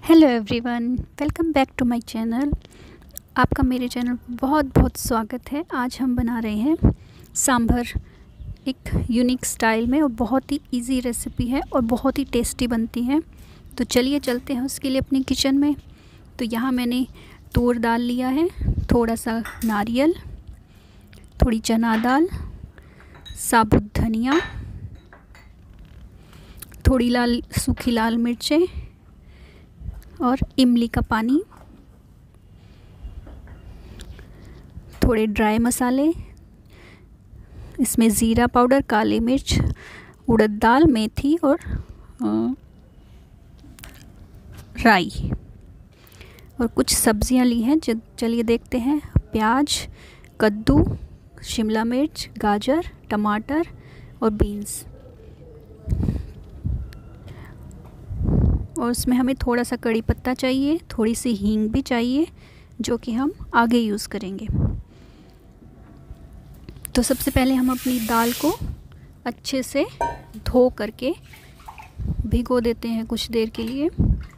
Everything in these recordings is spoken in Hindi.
Hello everyone, welcome back to my channel. आपका मेरे चैनल पर बहुत बहुत स्वागत है। आज हम बना रहे हैं सांभर, एक यूनिक स्टाइल में, और बहुत ही इजी रेसिपी है और बहुत ही टेस्टी बनती है। तो चलिए चलते हैं उसके लिए अपनी किचन में। तो यहाँ मैंने तूर दाल लिया है, थोड़ा सा नारियल, थोड़ी चना दाल, साबुत धनिया, थोड़ी सूखी लाल मिर्चें और इमली का पानी, थोड़े ड्राई मसाले, इसमें ज़ीरा पाउडर, काली मिर्च, उड़द दाल, मेथी और राई, और कुछ सब्जियां ली हैं। चलिए देखते हैं। प्याज, कद्दू, शिमला मिर्च, गाजर, टमाटर और बीन्स। और उसमें हमें थोड़ा सा कड़ी पत्ता चाहिए, थोड़ी सी हींग भी चाहिए, जो कि हम आगे यूज़ करेंगे। तो सबसे पहले हम अपनी दाल को अच्छे से धो करके भिगो देते हैं कुछ देर के लिए।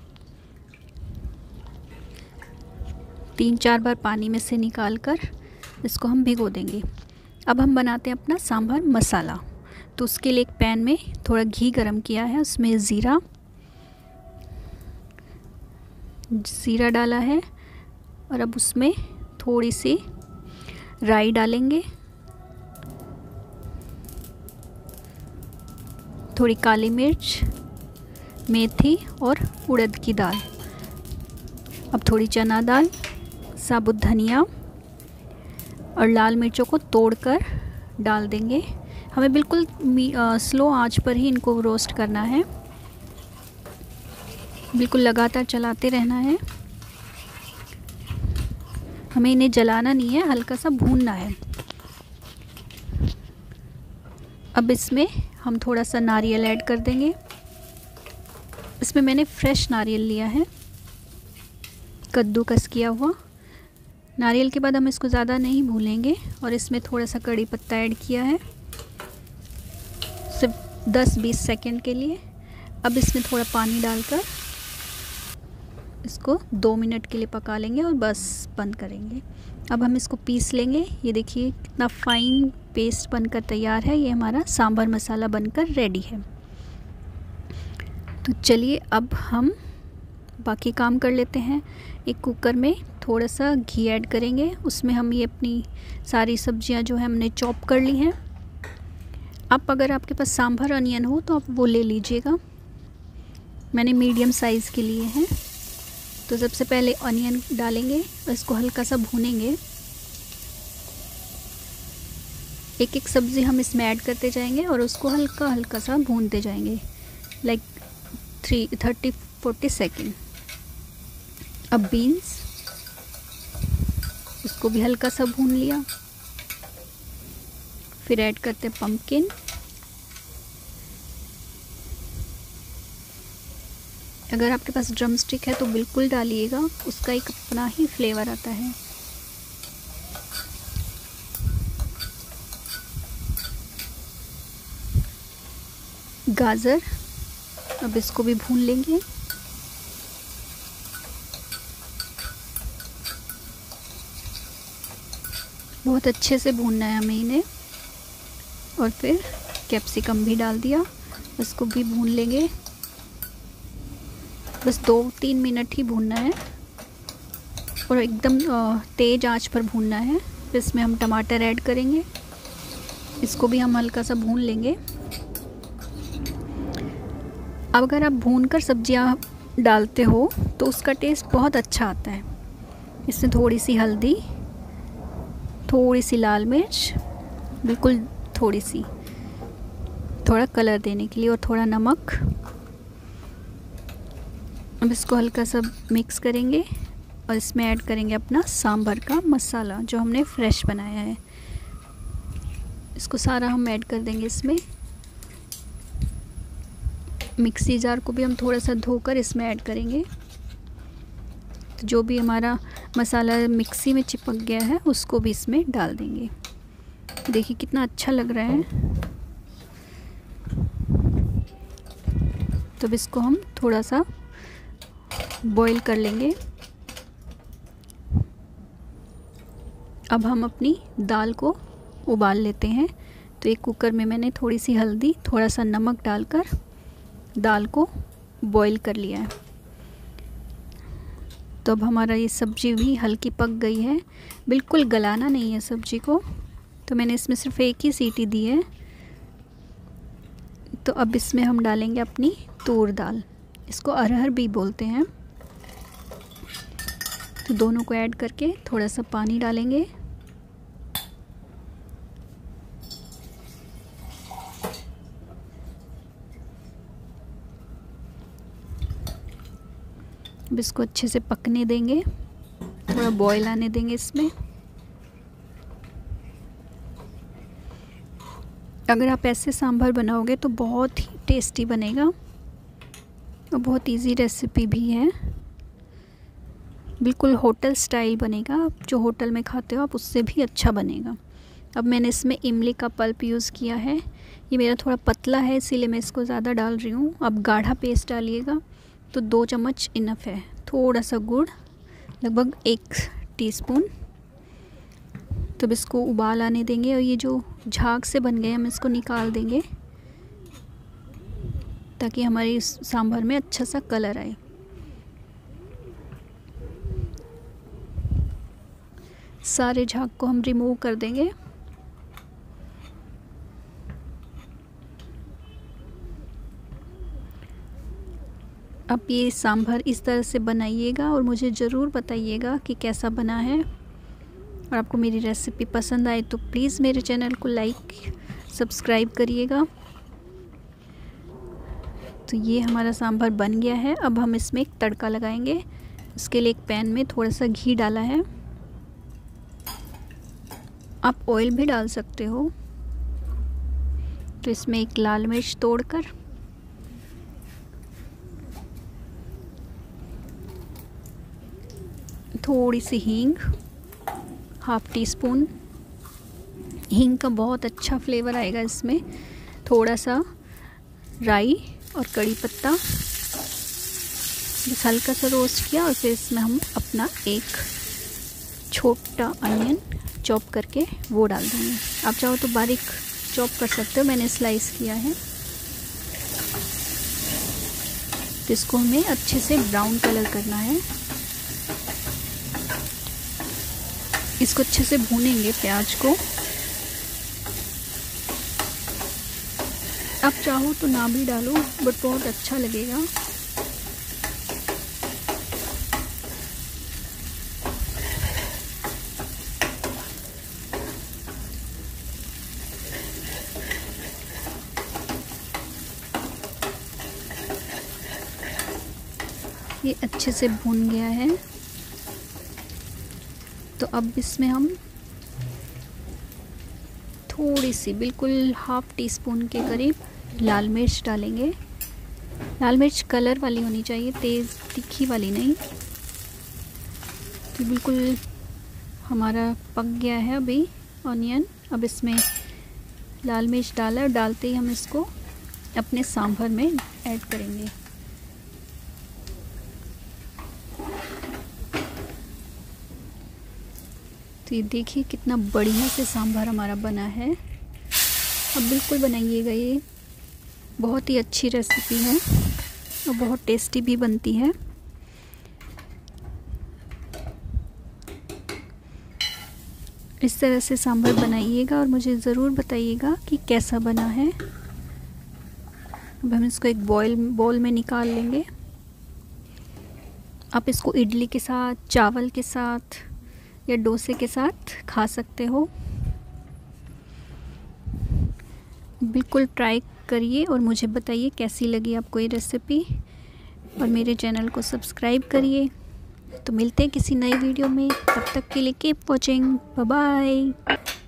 3-4 बार पानी में से निकाल कर इसको हम भिगो देंगे। अब हम बनाते हैं अपना सांभर मसाला। तो उसके लिए एक पैन में थोड़ा घी गरम किया है, उसमें ज़ीरा डाला है, और अब उसमें थोड़ी सी राई डालेंगे, थोड़ी काली मिर्च, मेथी और उड़द की दाल। अब थोड़ी चना दाल, साबुत धनिया और लाल मिर्चों को तोड़कर डाल देंगे। हमें बिल्कुल स्लो आंच पर ही इनको रोस्ट करना है, बिल्कुल लगातार चलाते रहना है। हमें इन्हें जलाना नहीं है, हल्का सा भूनना है। अब इसमें हम थोड़ा सा नारियल ऐड कर देंगे। इसमें मैंने फ्रेश नारियल लिया है, कद्दूकस किया हुआ। नारियल के बाद हम इसको ज़्यादा नहीं भूनेंगे, और इसमें थोड़ा सा कड़ी पत्ता ऐड किया है, सिर्फ 10-20 सेकंड के लिए। अब इसमें थोड़ा पानी डालकर इसको 2 मिनट के लिए पका लेंगे और बस बंद करेंगे। अब हम इसको पीस लेंगे। ये देखिए कितना फाइन पेस्ट बनकर तैयार है। ये हमारा सांभर मसाला बनकर रेडी है। तो चलिए अब हम बाकी काम कर लेते हैं। एक कुकर में थोड़ा सा घी ऐड करेंगे, उसमें हम ये अपनी सारी सब्जियां जो है हमने चॉप कर ली हैं। अब अगर आपके पास सांभर अनियन हो तो आप वो ले लीजिएगा, मैंने मीडियम साइज़ के लिए हैं। तो सबसे पहले अनियन डालेंगे और इसको हल्का सा भूनेंगे। एक एक सब्ज़ी हम इसमें ऐड करते जाएंगे और उसको हल्का हल्का सा भूनते जाएंगे, लाइक 30-40 सेकेंड। अब बीन्स, उसको भी हल्का सा भून लिया। फिर ऐड करते हैं पम्पकिन, अगर आपके पास ड्रम स्टिक है तो बिल्कुल डालिएगा, उसका एक अपना ही फ्लेवर आता है। गाजर, अब इसको भी भून लेंगे। बहुत अच्छे से भूनना है हमें इन्हें। और फिर कैप्सिकम भी डाल दिया, इसको भी भून लेंगे। बस 2-3 मिनट ही भूनना है, और एकदम तेज़ आंच पर भूनना है। फिर इसमें हम टमाटर ऐड करेंगे, इसको भी हम हल्का सा भून लेंगे। अब अगर आप भूनकर सब्जियां डालते हो तो उसका टेस्ट बहुत अच्छा आता है। इसमें थोड़ी सी हल्दी, थोड़ी सी लाल मिर्च, बिल्कुल थोड़ी सी, थोड़ा कलर देने के लिए, और थोड़ा नमक। अब इसको हल्का सा मिक्स करेंगे और इसमें ऐड करेंगे अपना सांभर का मसाला जो हमने फ्रेश बनाया है। इसको सारा हम ऐड कर देंगे इसमें। मिक्सी जार को भी हम थोड़ा सा धोकर इसमें ऐड करेंगे। तो जो भी हमारा मसाला मिक्सी में चिपक गया है उसको भी इसमें डाल देंगे। देखिए कितना अच्छा लग रहा है। तो अब इसको हम थोड़ा सा बॉईल कर लेंगे। अब हम अपनी दाल को उबाल लेते हैं। तो एक कुकर में मैंने थोड़ी सी हल्दी, थोड़ा सा नमक डालकर दाल को बॉईल कर लिया है। तो अब हमारा ये सब्ज़ी भी हल्की पक गई है, बिल्कुल गलाना नहीं है सब्ज़ी को। तो मैंने इसमें सिर्फ एक ही सीटी दी है। तो अब इसमें हम डालेंगे अपनी तूर दाल, इसको अरहर भी बोलते हैं। तो दोनों को ऐड करके थोड़ा सा पानी डालेंगे। अब इसको अच्छे से पकने देंगे, थोड़ा बॉईल आने देंगे इसमें। अगर आप ऐसे सांभर बनाओगे तो बहुत ही टेस्टी बनेगा और बहुत इजी रेसिपी भी है। बिल्कुल होटल स्टाइल बनेगा, आप जो होटल में खाते हो आप उससे भी अच्छा बनेगा। अब मैंने इसमें इमली का पल्प यूज़ किया है। ये मेरा थोड़ा पतला है इसीलिए मैं इसको ज़्यादा डाल रही हूँ। अब गाढ़ा पेस्ट डालिएगा तो 2 चम्मच इनफ है। थोड़ा सा गुड़, लगभग 1 टीस्पून। तो अब इसको उबाल आने देंगे और ये जो झाग से बन गए हम इसको निकाल देंगे ताकि हमारे इस सांभर में अच्छा सा कलर आए। सारे झाग को हम रिमूव कर देंगे। अब ये सांभर इस तरह से बनाइएगा और मुझे ज़रूर बताइएगा कि कैसा बना है। और आपको मेरी रेसिपी पसंद आए तो प्लीज़ मेरे चैनल को लाइक सब्सक्राइब करिएगा। तो ये हमारा सांभर बन गया है। अब हम इसमें एक तड़का लगाएंगे। इसके लिए एक पैन में थोड़ा सा घी डाला है, आप ऑयल भी डाल सकते हो। तो इसमें एक लाल मिर्च तोड़कर, थोड़ी सी हींग, हाफ टी स्पून। हींग का बहुत अच्छा फ्लेवर आएगा इसमें। थोड़ा सा राई और कड़ी पत्ता, बस हल्का सा रोस्ट किया। और फिर इसमें हम अपना एक छोटा अनियन चॉप करके वो डाल देंगे। आप चाहो तो बारीक चॉप कर सकते हो, मैंने स्लाइस किया है। तो इसको हमें अच्छे से ब्राउन कलर करना है। इसको अच्छे से भूनेंगे प्याज को। आप चाहो तो ना भी डालो, बट बहुत अच्छा लगेगा। ये अच्छे से भून गया है। तो अब इसमें हम थोड़ी सी, बिल्कुल हाफ टी स्पून के करीब लाल मिर्च डालेंगे। लाल मिर्च कलर वाली होनी चाहिए, तेज़ तीखी वाली नहीं। तो बिल्कुल हमारा पक गया है अभी ऑनियन। अब इसमें लाल मिर्च डाला और डालते ही हम इसको अपने सांभर में ऐड करेंगे। तो ये देखिए कितना बढ़िया से सांभर हमारा बना है। अब बिल्कुल बनाइएगा, ये बहुत ही अच्छी रेसिपी है और बहुत टेस्टी भी बनती है। इस तरह से सांभर बनाइएगा और मुझे ज़रूर बताइएगा कि कैसा बना है। अब हम इसको एक बॉल में निकाल लेंगे। आप इसको इडली के साथ, चावल के साथ या डोसे के साथ खा सकते हो। बिल्कुल ट्राई करिए और मुझे बताइए कैसी लगी आपको ये रेसिपी। और मेरे चैनल को सब्सक्राइब करिए। तो मिलते हैं किसी नई वीडियो में, तब तक के लिए कीप वॉचिंग, बाय बाय।